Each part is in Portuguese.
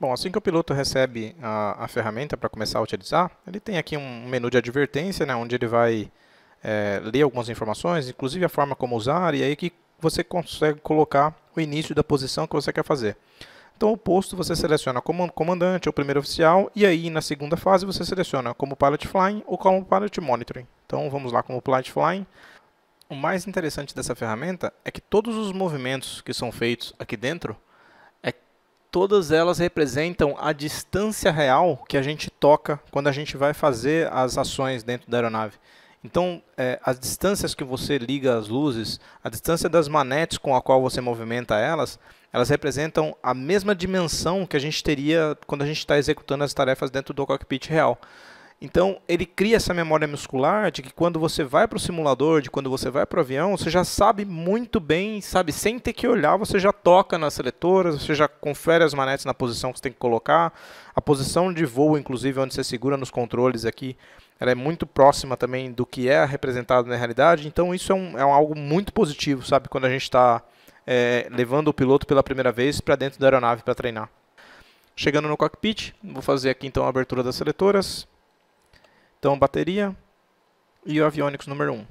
Bom, assim que o piloto recebe a ferramenta para começar a utilizar, ele tem aqui um menu de advertência, né, onde ele vai ler algumas informações, inclusive a forma como usar, e aí que você consegue colocar o início da posição que você quer fazer. Então, o posto você seleciona como comandante ou primeiro oficial, e aí na segunda fase você seleciona como Pilot Flying ou como Pilot Monitoring. Então, vamos lá como Pilot Flying. O mais interessante dessa ferramenta é que todos os movimentos que são feitos aqui dentro, todas elas representam a distância real que a gente toca quando a gente vai fazer as ações dentro da aeronave. Então, as distâncias que você liga as luzes, a distância das manetes com a qual você movimenta elas representam a mesma dimensão que a gente teria quando a gente está executando as tarefas dentro do cockpit real. Então, ele cria essa memória muscular de que quando você vai para o simulador, de quando você vai para o avião, você já sabe muito bem, sabe, sem ter que olhar, você já toca nas seletoras, você já confere as manetes na posição que você tem que colocar. A posição de voo, inclusive, onde você segura nos controles aqui, ela é muito próxima também do que é representado na realidade. Então, isso é algo muito positivo, sabe, quando a gente está levando o piloto pela primeira vez para dentro da aeronave para treinar. Chegando no cockpit, vou fazer aqui então a abertura das seletoras. Então, bateria e o avionics número 1.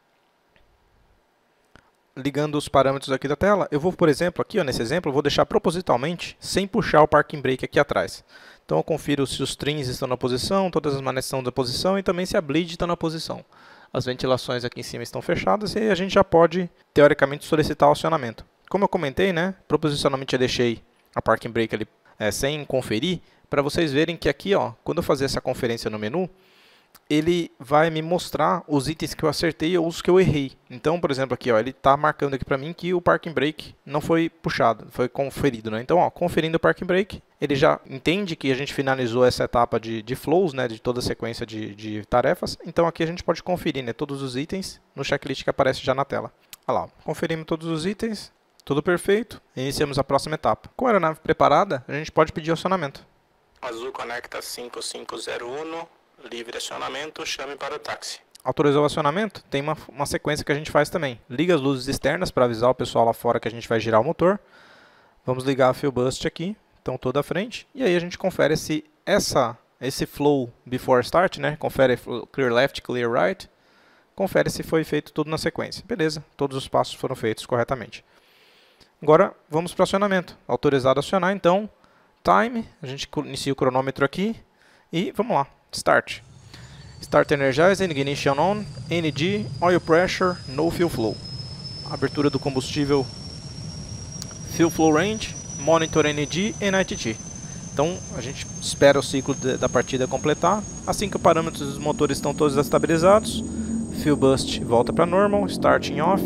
Ligando os parâmetros aqui da tela, eu vou, por exemplo, aqui nesse exemplo, eu vou deixar propositalmente sem puxar o parking brake aqui atrás. Então, eu confiro se os trims estão na posição, todas as manetes estão na posição e também se a bleed está na posição. As ventilações aqui em cima estão fechadas e a gente já pode, teoricamente, solicitar o acionamento. Como eu comentei, né, proposicionalmente eu deixei a parking brake ali sem conferir, para vocês verem que aqui, ó, quando eu fazer essa conferência no menu, ele vai me mostrar os itens que eu acertei ou os que eu errei. Então, por exemplo, aqui, ó, ele está marcando aqui para mim que o parking brake não foi puxado, foi conferido, né? Então, ó, conferindo o parking brake, ele já entende que a gente finalizou essa etapa de flows, né, de toda a sequência de tarefas. Então, aqui a gente pode conferir, né, todos os itens no checklist que aparece já na tela. Olha lá, conferimos todos os itens, tudo perfeito. Iniciamos a próxima etapa. Com a aeronave preparada, a gente pode pedir acionamento. Azul conecta 5501. Livre acionamento, chame para o táxi. Autorizou o acionamento? Tem uma sequência que a gente faz também. Liga as luzes externas para avisar o pessoal lá fora que a gente vai girar o motor. Vamos ligar a fuel bust aqui, então toda a frente. E aí a gente confere se esse flow before start, né? Confere clear left, clear right. Confere se foi feito tudo na sequência. Beleza, todos os passos foram feitos corretamente. Agora vamos para o acionamento. Autorizado a acionar, então, time. A gente inicia o cronômetro aqui e vamos lá. Start. Start energizing, ignition on, NG, oil pressure, no fuel flow. Abertura do combustível, fuel flow range, monitor NG e ITT. Então a gente espera o ciclo da partida completar. Assim que os parâmetros dos motores estão todos estabilizados, fuel bust volta para normal, starting off,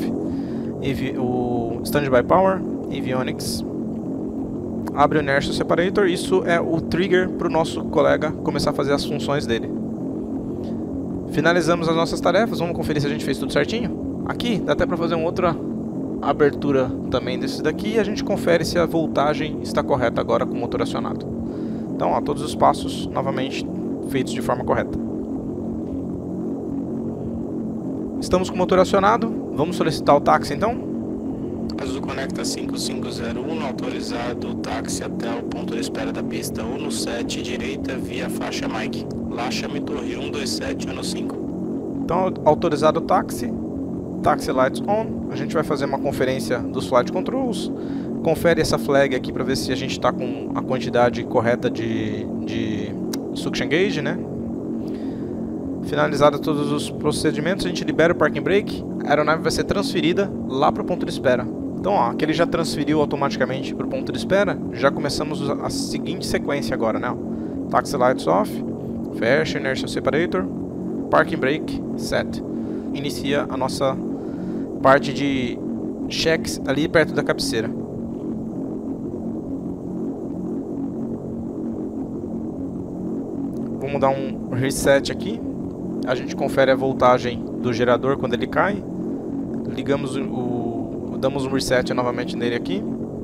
o standby power, avionics. Abre o Inertial Separator, isso é o trigger para o nosso colega começar a fazer as funções dele. Finalizamos as nossas tarefas, vamos conferir se a gente fez tudo certinho. Aqui dá até para fazer uma outra abertura também desse daqui e a gente confere se a voltagem está correta agora com o motor acionado. Então, ó, todos os passos novamente feitos de forma correta. Estamos com o motor acionado, vamos solicitar o táxi então? Azul conecta 5501, autorizado o táxi até o ponto de espera da pista 17 direita via faixa Mike. Lá chame torre 12715. Então, autorizado o táxi, taxi lights on. A gente vai fazer uma conferência dos flight controls. Confere essa flag aqui para ver se a gente está com a quantidade correta de suction gauge, né? Finalizados todos os procedimentos, a gente libera o parking brake. A aeronave vai ser transferida lá para o ponto de espera. Então, ó, aqui ele já transferiu automaticamente para o ponto de espera. Já começamos a seguinte sequência agora, né? Taxi lights off, fecha inertial separator, parking brake set. Inicia a nossa parte de checks ali perto da cabeceira. Vamos dar um reset aqui. A gente confere a voltagem do gerador quando ele cai. Ligamos damos um reset novamente nele aqui.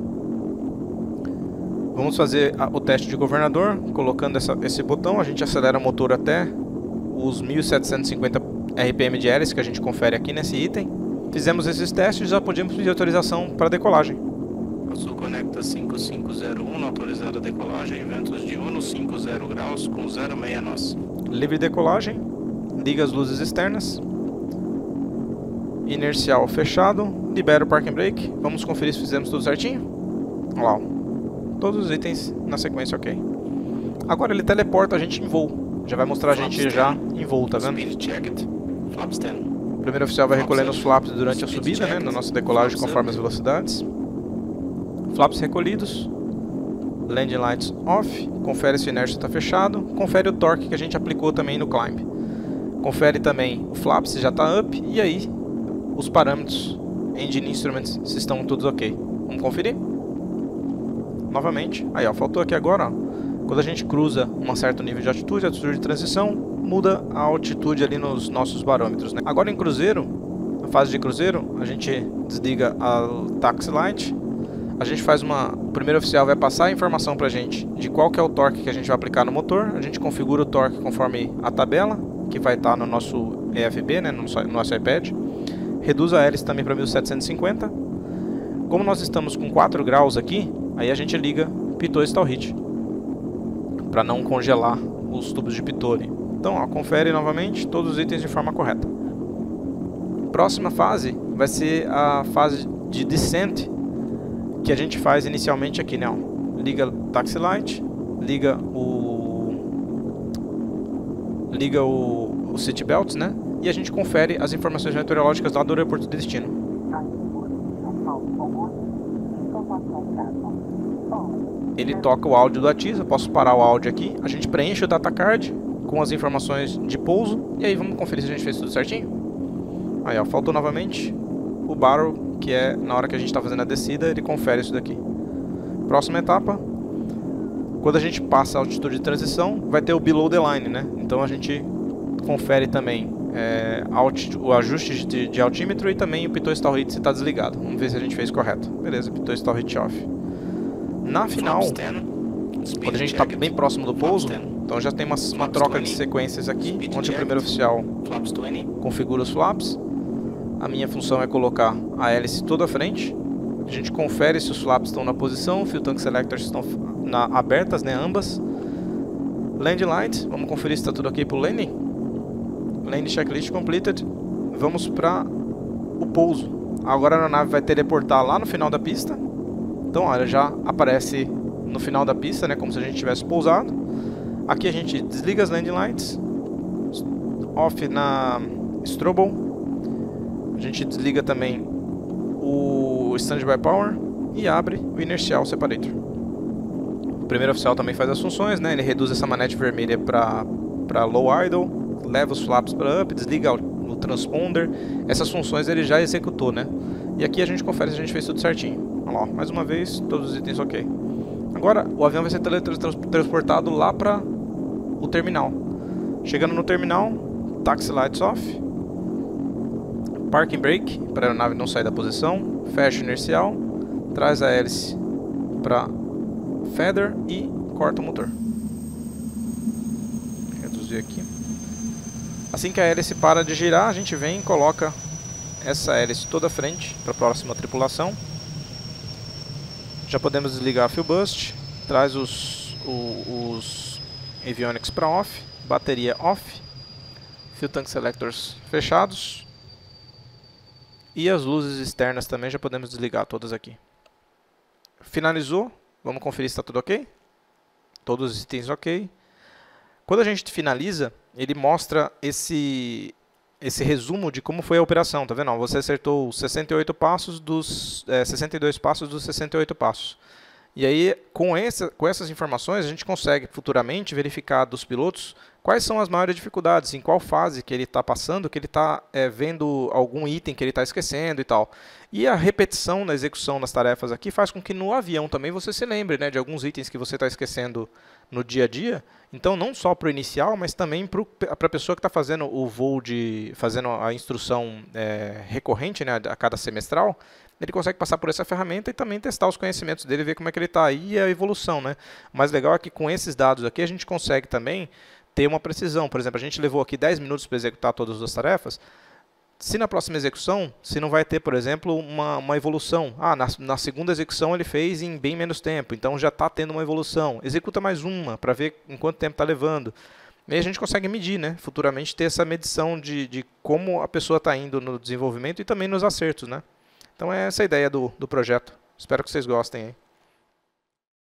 Vamos fazer o teste de governador. Colocando esse botão, a gente acelera o motor até os 1750 RPM de hélice que a gente confere aqui nesse item. Fizemos esses testes e já podemos pedir autorização para decolagem. Azul conecta 5501, autorizada a decolagem, ventos de 150 graus com 06 nós. Livre decolagem, liga as luzes externas, inercial fechado, libera o parking brake, vamos conferir se fizemos tudo certinho. Olha lá, ó. Todos os itens na sequência ok. Agora ele teleporta a gente em voo, já vai mostrar a gente já em voo, tá vendo? O primeiro oficial vai recolhendo os flaps durante a subida, né, na nossa decolagem conforme as velocidades. Flaps recolhidos, landing lights off, confere se o inércio está fechado, confere o torque que a gente aplicou também no climb. Confere também o flap se já está up e aí os parâmetros, engine instruments, se estão todos ok. Vamos conferir? Novamente, aí ó, faltou aqui agora, ó, quando a gente cruza um certo nível de altitude de transição, muda a altitude ali nos nossos barômetros, né? Agora em cruzeiro, na fase de cruzeiro, a gente desliga a taxi light. A gente faz o primeiro oficial vai passar a informação pra gente de qual que é o torque que a gente vai aplicar no motor. A gente configura o torque conforme a tabela, que vai estar no nosso EFB, né, no nosso iPad. Reduz a hélice também para 1750. Como nós estamos com 4 graus aqui, aí a gente liga pitot stall heat, para não congelar os tubos de pitone. Então, ó, confere novamente todos os itens de forma correta. Próxima fase vai ser a fase de descent, que a gente faz inicialmente aqui, né? Ó. Liga o taxi light, liga o seat belts, né? E a gente confere as informações meteorológicas lá do aeroporto de destino. Ele toca o áudio do ATISA, posso parar o áudio aqui, a gente preenche o data card com as informações de pouso e aí vamos conferir se a gente fez tudo certinho. Aí ó, faltou novamente o barrel, que é na hora que a gente está fazendo a descida, ele confere isso daqui. Próxima etapa, quando a gente passa a altitude de transição, vai ter o below the line, né? Então a gente confere também o ajuste de altímetro e também o pitot stall heat se está desligado. Vamos ver se a gente fez correto. Beleza, pitot stall heat off. Na final, quando a gente está bem próximo do pouso, então já tem uma troca de sequências aqui, onde o primeiro oficial configura os flaps. A minha função é colocar a hélice toda à frente. A gente confere se os flaps estão na posição, fuel tank selectors estão abertas, né, ambas. Landing light, vamos conferir se está tudo ok para o landing. Landing checklist completed. Vamos para o pouso. Agora a aeronave vai teleportar lá no final da pista. Então, olha, já aparece no final da pista, né, como se a gente tivesse pousado. Aqui a gente desliga as landing lights, off na strobe. A gente desliga também o standby power e abre o inercial separator. O primeiro oficial também faz as funções, né? Ele reduz essa manete vermelha para low idle, leva os flaps para up, desliga o transponder. Essas funções ele já executou, né? E aqui a gente confere se a gente fez tudo certinho. Olha lá, mais uma vez, todos os itens ok. Agora o avião vai ser transportado lá para o terminal. Chegando no terminal, taxi lights off, parking brake para a aeronave não sair da posição, fecha o inercial, traz a hélice para feather e corta o motor. Reduzir aqui. Assim que a hélice para de girar, a gente vem e coloca essa hélice toda à frente para a próxima tripulação. Já podemos desligar a fuel bust, traz os avionics para off, bateria off, fuel tank selectors fechados e as luzes externas também já podemos desligar todas aqui. Finalizou, vamos conferir se está tudo ok. Todos os itens ok. Quando a gente finaliza, ele mostra esse resumo de como foi a operação, tá vendo? Você acertou 68 passos dos 62 passos dos 68 passos. E aí, com essas informações, a gente consegue futuramente verificar dos pilotos quais são as maiores dificuldades, em qual fase que ele está passando, que ele está vendo algum item que ele está esquecendo e tal. E a repetição na execução das tarefas aqui faz com que no avião também você se lembre, né, de alguns itens que você está esquecendo no dia a dia. Então, não só para o inicial, mas também para a pessoa que está fazendo o voo, fazendo a instrução recorrente, né, a cada semestral, ele consegue passar por essa ferramenta e também testar os conhecimentos dele, ver como é que ele está aí e a evolução, né? O mais legal é que com esses dados aqui a gente consegue também ter uma precisão. Por exemplo, a gente levou aqui 10 minutos para executar todas as tarefas. se na próxima execução, se não vai ter, por exemplo, uma evolução. Na segunda execução ele fez em bem menos tempo, então já está tendo uma evolução. Executa mais uma para ver em quanto tempo está levando. E aí a gente consegue medir, né? Futuramente ter essa medição de como a pessoa está indo no desenvolvimento e também nos acertos, né? Então é essa a ideia do projeto. Espero que vocês gostem aí.